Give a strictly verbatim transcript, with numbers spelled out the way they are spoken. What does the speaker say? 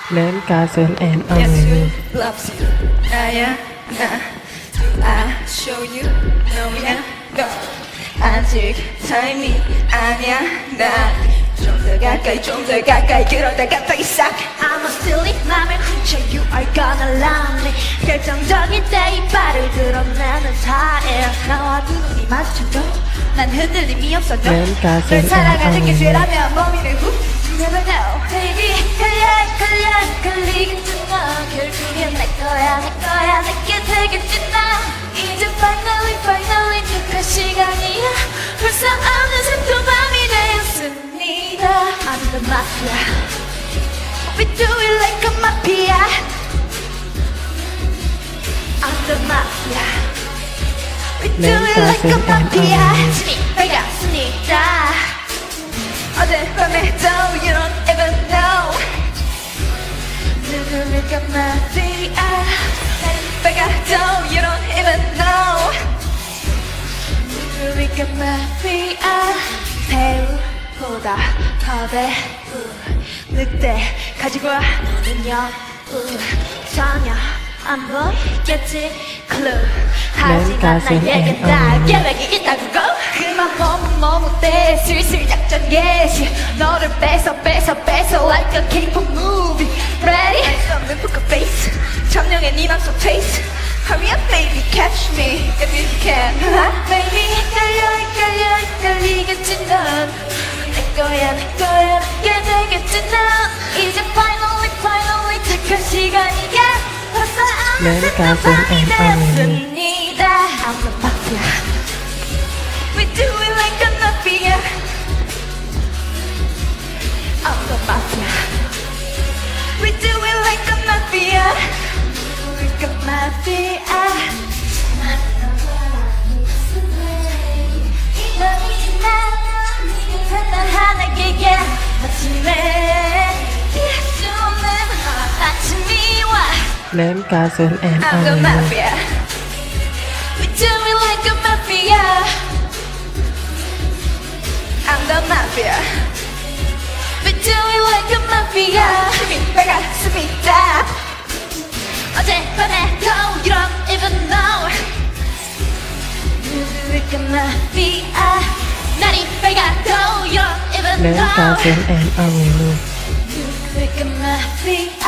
Land Castle and Yes, Avenue. you loves you. 나야 나. I show you. 너야 너. 아직 타임이 아니야 나. 좀 더 가까이 좀 더 가까이 그러다가 갑자기 싹. I'm a silly 맘을 훔쳐 You are gonna love me 결정적인 때 이빨을 드러내는 스타일 나와 두 눈이 마주쳐도 난 흔들림이 없어져 Land Castle 널 and 사랑하는 게 Avenue. 죄라면 몸이를 후 You never know Baby 걸려 걸려 걸리겠지 너 결국엔 내 거야 내 거야 내게 되겠지 나 이제 finally finally 축하 시간이야 벌써 어느새 또 밤이 되었습니다 I'm the mafia We do it like a mafia I'm the mafia We do it like a mafia 힘이 밝았습니다 어젯밤에도 you don't even know 누구니까 마피아 날 빨가도 you don't even know 누구니까 마피아 배우보다 더 배우 늑대 가지고 와 너는 여우 전혀 안 보이겠지 clue 하지만 나에겐 다 계획이 있다고 go 그만 너무 너무 때 슬슬 작전 개시 너를 뺏어 뺏어 뺏어 like a K-pop movie ready 알수 없는 poker face 점령해 네 맘속 taste Hurry up baby catch me if you can baby 헷갈려 헷갈려 헷갈리겠지 넌 내 거야 내 거야 내게 되겠지 넌 이제 finally finally 착한 시간이야 벌써 Land 어느새 또 Castle 밤이 and Avenue. 되었습니다 I'm the mafia We do it like a mafia I'm the mafia We do it like a mafia Like a mafia 너이지 나는 하나에게 아침에 피할 수 없는 아침이 와 Land Castle and I'm the Avenue. mafia We do it like a mafia I'm the mafia We do it like a mafia 힘이 밝았습니다 어젯밤에도 you don't even know Like a mafia 날이 밝아도 you don't even Land know Castle and Avenue. Like a mafia